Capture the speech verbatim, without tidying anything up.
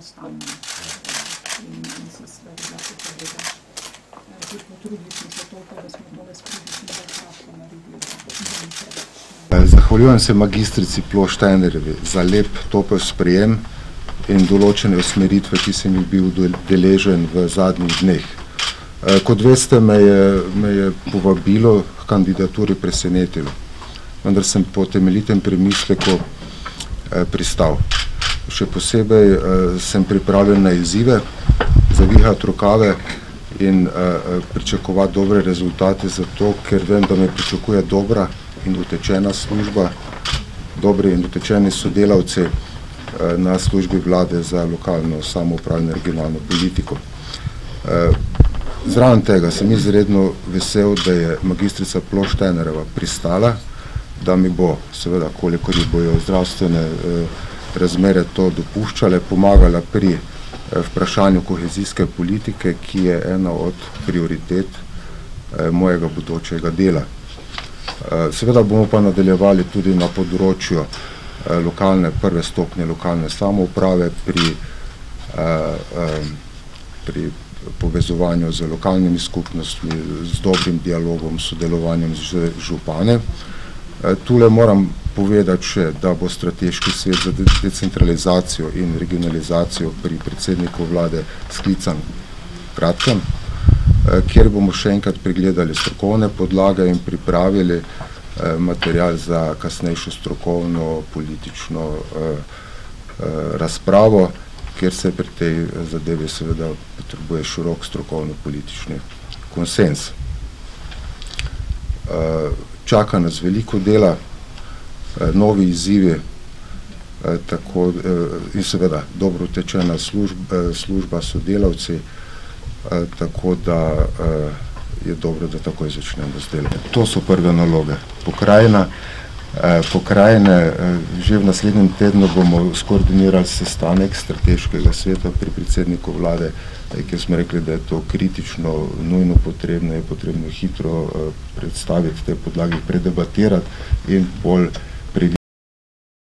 enostavno in se stvari lahko pogleda. Zdaj potrudili smo se toliko, da smo tole skrižili zelo kratko naredili, da ni preveč. Zahvaljujem se magistrici Ploštajnerjevi za lep, topel sprejem in določene usmeritve, ki sem jih bil deležen v zadnjih dneh. Kot veste, me je, me je povabilo k kandidaturi presenetilo, vendar sem po temeljitem premisleku eh, pristal. Še posebej eh, sem pripravljen na izzive, zavihati rokave in eh, pričakovati dobre rezultate, zato ker vem, da me pričakuje dobra in utečena služba, dobri in utečeni sodelavci eh, na službi vlade za lokalno samoupravno in regionalno politiko. Eh, Zraven tega sem izredno vesel, da je magistrica Ploštajnerjeva pristala, da mi bo, seveda, kolikor ji bojo zdravstvene eh, razmere to dopuščale, pomagala pri eh, vprašanju kohezijske politike, ki je ena od prioritet eh, mojega bodočega dela. Eh, seveda bomo pa nadaljevali tudi na področju eh, lokalne, prve stopnje lokalne samouprave pri, eh, eh, pri povezovanju z lokalnimi skupnostmi, z dobrim dialogom, sodelovanjem z župane. Tule moram povedati še, da bo strateški svet za decentralizacijo in regionalizacijo pri predsedniku vlade sklican kratkem, kjer bomo še enkrat pregledali strokovne podlage in pripravili material za kasnejšo strokovno politično razpravo, kjer se pri tej zadevi seveda potrebuje širok strokovno-politični konsens. Čaka nas veliko dela, novi izzivi tako, in seveda dobro utečena služba, služba sodelavci, tako da je dobro, da takoj začnemo z delom. To so prve naloge. Pokrajina, Pokrajine, že v naslednjem tednu bomo skoordinirali sestanek strateškega sveta pri predsedniku vlade, kjer smo rekli, da je to kritično, nujno potrebno, je potrebno hitro predstaviti te podlage, predebatirati in bolj